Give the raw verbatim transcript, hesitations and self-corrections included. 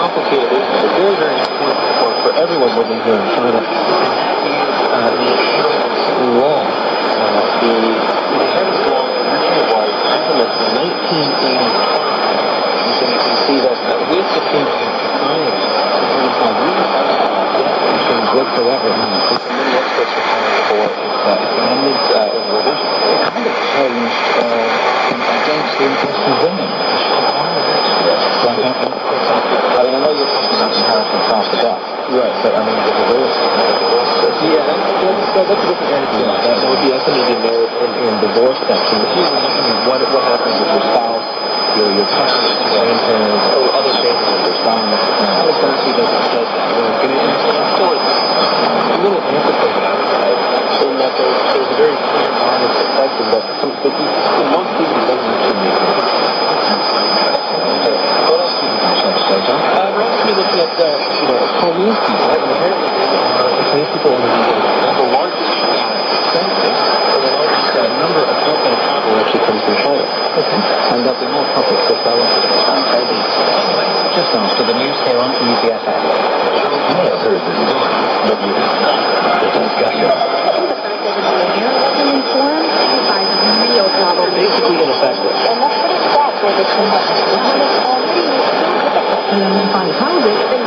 complicated issues are very, very important for, for everyone living here in China. And that is uh, the inheritance law. Uh, the inheritance law originally was implemented in nineteen eighty-five. And so you can see that uh, with the change in society, twenty-five years ago, it's been whatsoever. It's many experts are calling for its, uh, its amendment uh, and revision. It kind of changed uh, against the interests of women. I mean, I know you're talking about inheritance after death. Right. But, I mean, the divorce. Yeah, that's, that's, that's a different area. Yeah, that, that would be estimated merit in, in divorce section. If you were looking at what, what happens with your spouse, your, your parents, your grandparents, or other families with your sons, how exactly does it does that work? And it's, it's still a little antiquated, I would say, in that there's, there's a very clear honest perspective, but, but you, in most people, it doesn't actually make sense. What else do you think, Judge? Uh, we're also looking at, uh, you know, Chinese people. Apparently, Chinese people are the largest census, or the largest uh, number of outbound travel actually comes from China. Okay. And that the more topics that I want to discuss. Just after the news here on E B S A. You may have heard this story, but you have not heard the discussion. I think the fact that it's here wasn't informed by the real problem. Basically ineffective. And that's what it's that, where the connection is already. And then finally, how is it